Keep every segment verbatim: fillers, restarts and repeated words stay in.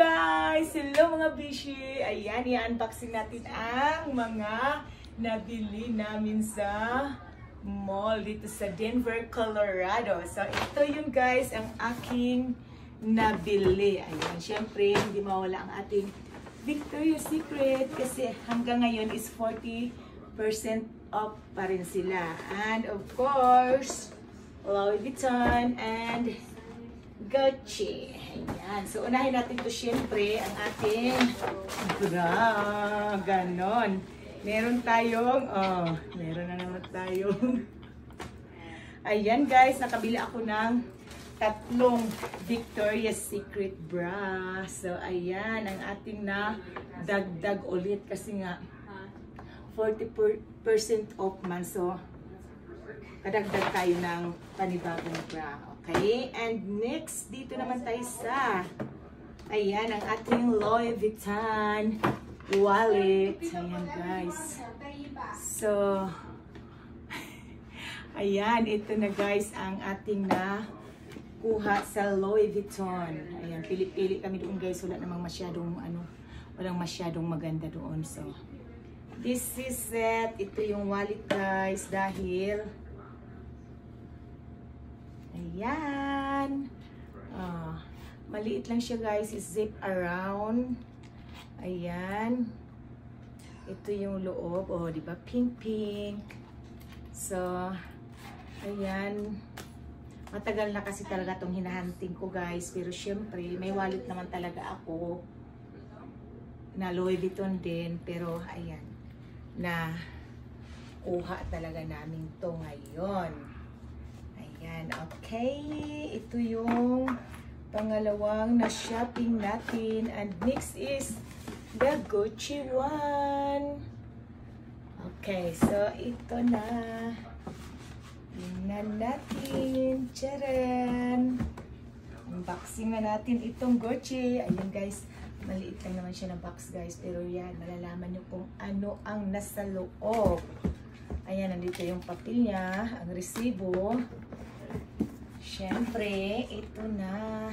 guys! Hello mga bishi! Ayan, i-unboxing natin ang mga nabili namin sa mall dito sa Denver, Colorado. So, ito yung guys, ang aking nabili. Ayan, syempre, hindi mawala ang ating Victoria's Secret kasi hanggang ngayon is forty percent off pa rin sila. And of course, Louis Vuitton and Gucci. Ayan. So, unahin natin ito syempre, ang ating bra. Ganon. Meron tayong, oh, meron na naman tayong. Ayan guys, nakabili ako ng tatlong Victoria's Secret bra. So, ayan, ang ating na dagdag ulit kasi nga forty percent off man. So, kadagdag tayo ng panibagong bra. Okay? And next, dito naman tayo sa, ayan, ang ating Louis Vuitton wallet. Ayan, guys. So, ayan, ito na guys, ang ating na kuha sa Louis Vuitton. Ayan, pili-pili kami doon guys. Wala namang masyadong, ano, walang masyadong maganda doon. So, this is it. Ito yung wallet guys, dahil ayan. Ah, maliit lang siya guys. Is zip around. Ayan. Ito yung loob. Oh, di ba? Pink pink. So, ayan. Matagal na kasi talaga tong hinahunting ko guys. Pero syempre, may wallet naman talaga ako na Louis Vuitton din. Pero ayan. Na kuha talaga namin to ngayon. Ayan, okay. Ito yung pangalawang na shopping natin. And next is the Gucci one. Okay, so ito na. Tingnan natin. Charan! Unboxing na natin itong Gucci. Ayan guys, maliit lang naman siya ng box guys. Pero yan, malalaman nyo kung ano ang nasa loob. Ayan, nandito yung papel niya, ang resibo. Siyempre, ito na.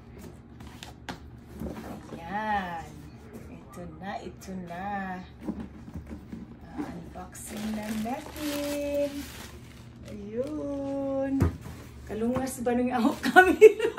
Ayan. Ito na, ito na. Uh, unboxing na natin. Ayun. Kalungas ba nung ako camera?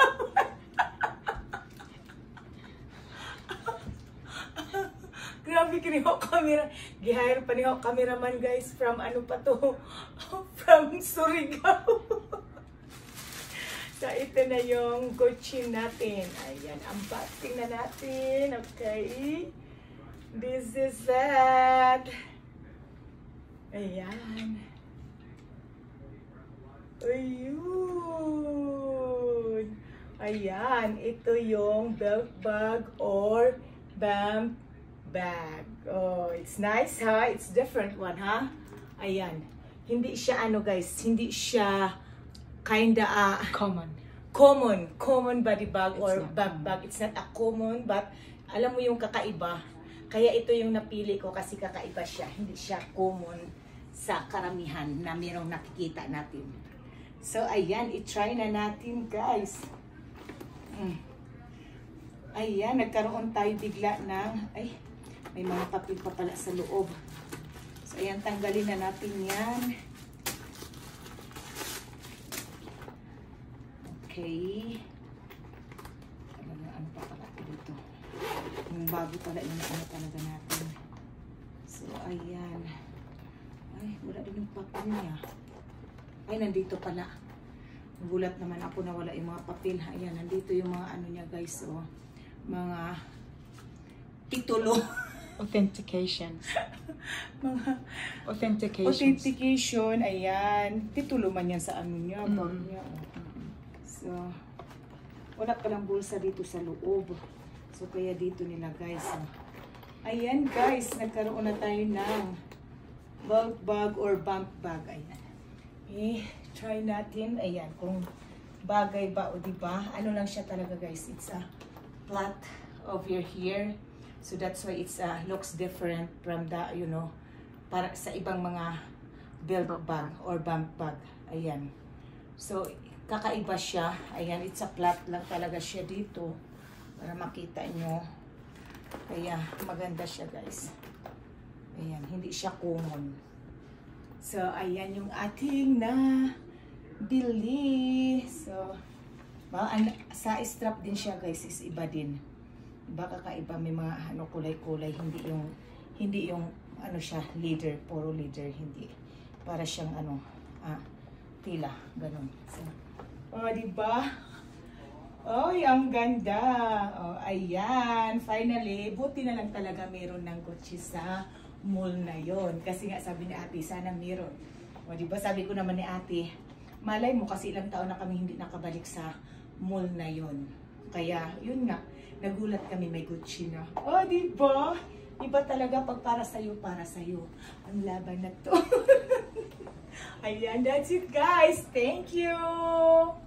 Grabe kini ako camera. Gihire pa ni ako cameraman guys from ano pa to? From Surigao. So, ito na yung Gucci natin. Ayan, unboxing na natin. Okay. This is it. Ayan. Ayun. Ayan, ito yung belt bag or bam bag. Oh, it's nice, ha? It's different one, ha? Ayan. Hindi siya, ano guys, hindi siya kinda uh, common. Common. Common body bag It's or not bag common. bag. It's not a common, but alam mo yung kakaiba. Kaya ito yung napili ko kasi kakaiba siya. Hindi siya common sa karamihan na mayroong nakikita natin. So, ayan. I-try na natin, guys. Mm. Ayan. Nagkaroon tayo bigla ng, ay, may mga papel pa pala sa loob. So, ayan. Tanggalin na natin yan. Okay. Ano na, ano pa pala ito dito? Yung bago pala yung ano talaga natin. So, ayan. Ay, wala din yung papel niya. Ay, nandito pala. Nagulat naman ako na wala yung mga papel. Ayan, nandito yung mga ano niya guys. So, mga titulo. Authentication. mga Authentication. authentication. Ayan. Titulo man yan sa ano niya. Mm. Bag niya. So, wala palang bulsa dito sa loob. So, kaya dito nila guys. So, ayan guys, nagkaroon na tayo ng bulk bag or bump bag. Ayan. Eh, try natin. Ayan, kung bagay ba o diba. Ano lang siya talaga guys. It's a plait of your hair. So, that's why it's uh, looks different from the, you know, para sa ibang mga belt bag or bump bag. Ayan. So, kakaiba siya. Ayan, it's a plait lang talaga siya dito. Para makita nyo. Kaya maganda siya guys. Ayan, hindi siya common. So, ayan yung ating na bili. So, ba, an, sa strap din siya guys is iba din. Iba kakaiba, may mga ano kulay-kulay, hindi yung hindi yung ano siya leader, puro leader, hindi. Para siyang ano, ah, tila, ganun. So, oh, di ba? Oh, ang ganda. Oh, ayan, finally, buti na lang talaga meron ng Gucci sa mall na yon. Kasi nga sabi ni ate, sana meron. O, di ba sabi ko naman ni ate, malay mo kasi ilang taon na kami hindi nakabalik sa mall na yon. Kaya, yun nga, nagulat kami may Gucci na. O, di ba? Iba talaga pag para sa'yo, para sa'yo. Ang laban na to. Ayan, that's it guys. Thank you!